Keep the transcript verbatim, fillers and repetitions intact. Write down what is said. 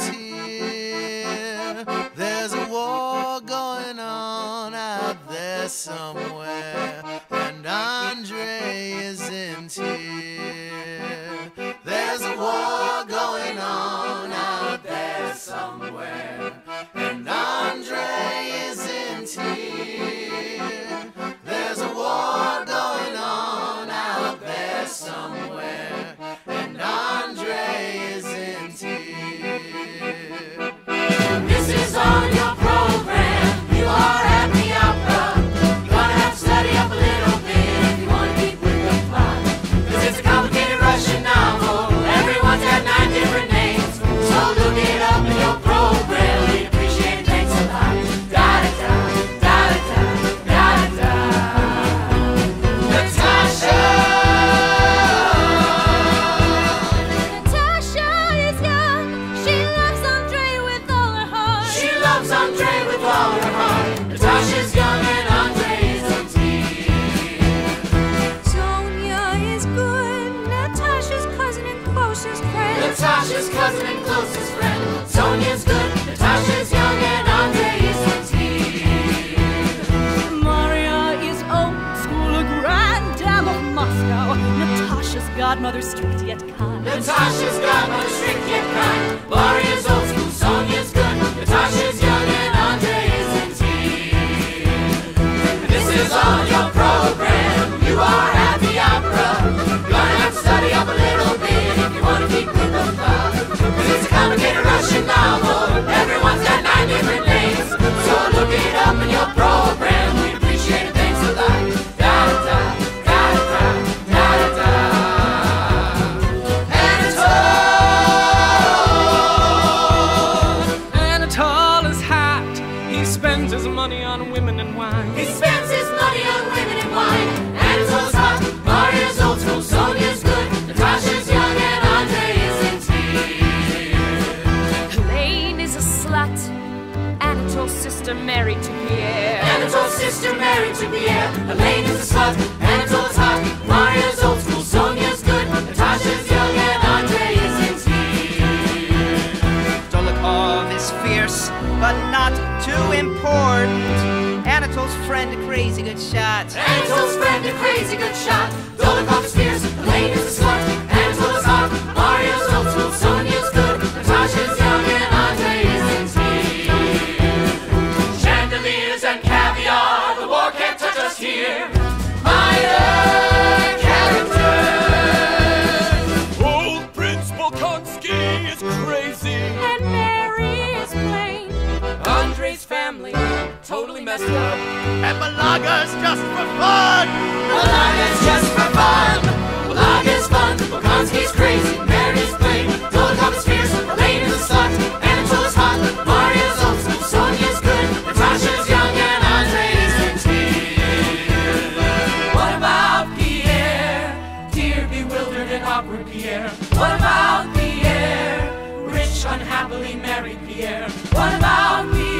here. There's a war going on out there somewhere, and Andre isn't here. There's a war going on out there somewhere, and Andre isn't here. There's a war going on out there somewhere, and Andre isn't here. This is on your program. You are at the opera. You're gonna have to study up a little bit if you want to keep with the plot. 'Cause it's a complicated Russian novel. Everyone's got nine different names, so look it up in your program. We'd appreciate it, thanks a lot. Da da da, da da da, da da da. Natasha! Natasha is young. She loves Andre with all her heart. She loves Andre with all her heart. Natasha's young and Andre isn't here. Sonia is good. Natasha's cousin and closest friend. Natasha's cousin and closest friend. Sonia's good. Natasha's young and Andre isn't here. Maria is old school, a grand dame of Moscow. Natasha's godmother, strict yet kind. Natasha's godmother, strict yet kind. Maria's old school. Sonia's good. Natasha's young and Andre isn't here. And this is on your program. You are at the opera. Gonna have to study up a little bit if you want to keep with the plot. 'Cause it's a complicated Russian novel. Everyone's got nine different names, so look it up in your program. We'd appreciate it, thanks a lot. Da da da, da da da, da da da. Anatole is hot. He spends his money on women and wine. He spends his money on women and wine. Anatole's hot. Maria's old school. Sonia's good. Natasha's young and Andre isn't here. Helene is a slut. Anatole's sister married to Pierre. Anatole's sister married to Pierre. Elaine is a slut. Anatole's hot. Maria's old school. Sonia's good. Natasha's young and Andre isn't here. Dolokhov is fierce, but not too important. Anatole's friend, a crazy good shot. Anatole's friend, a crazy good shot. Dolokhov is fierce. Elaine is a slut. Anatole's hot. Maria's old school. Sonia's good. Natasha's young and Andre isn't here. Chandeliers and caviar. The war can't touch us here. Minor characters. Old Prince Bolkonsky is crazy. And Mary is plain. Andre's family totally messed up. And Malaga's just for fun. Malaga's just for fun. Malaga's fun. Bolkonsky's crazy. Mary's plain. Dolokhov is fierce. Elaine is a slut. Anatole's hot. Maria's old school. Sonia's good. Natasha's young and Andre isn't here. What about Pierre? Dear, bewildered and awkward Pierre. What about Pierre? Rich, unhappily married Pierre. What about Pierre?